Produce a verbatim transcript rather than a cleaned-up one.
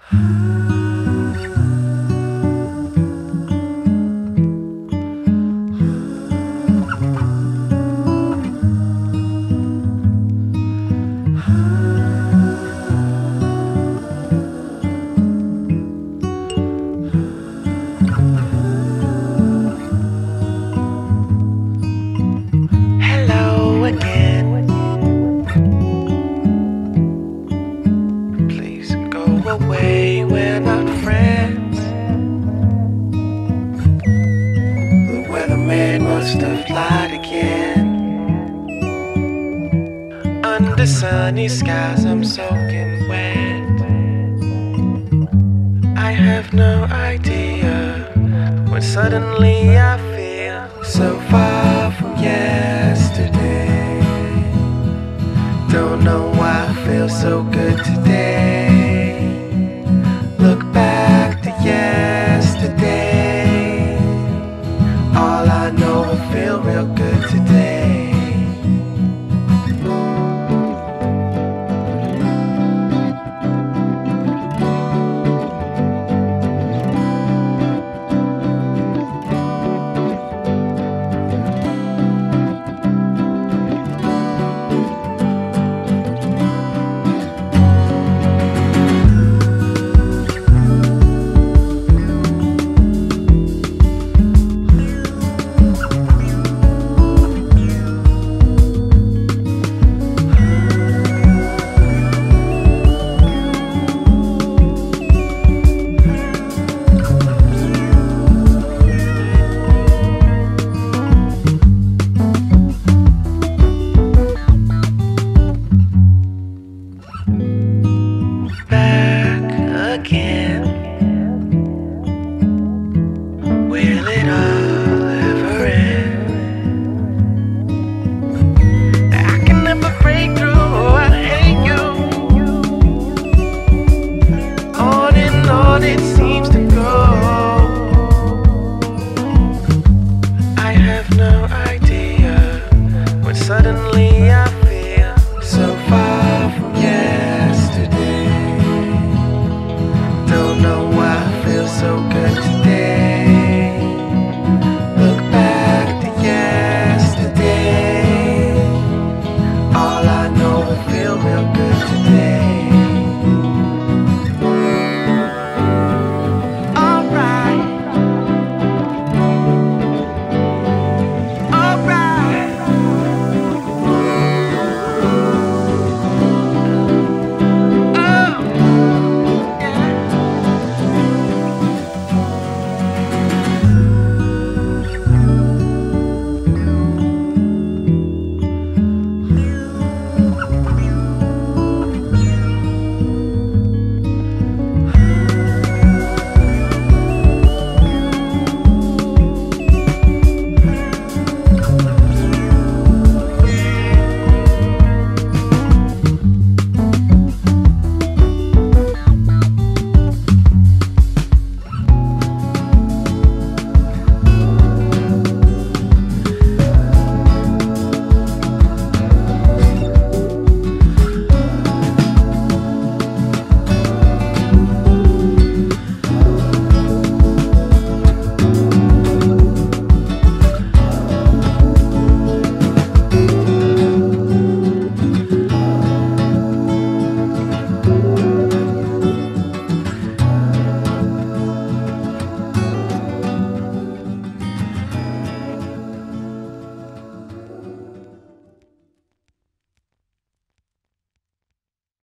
Hello again. Please go away, we're not friends. The weatherman must have lied again. Under sunny skies I'm soaking wet. I have no idea when suddenly I feel so far from yesterday. Don't know why I feel so good today. Look back to yesterday. All I know, I feel real good today. Again, will it all ever end? I can never break through, oh, I hate you. On and on it seems to go. I have no idea when suddenly I feel so far from yesterday. Don't know why I feel so good today.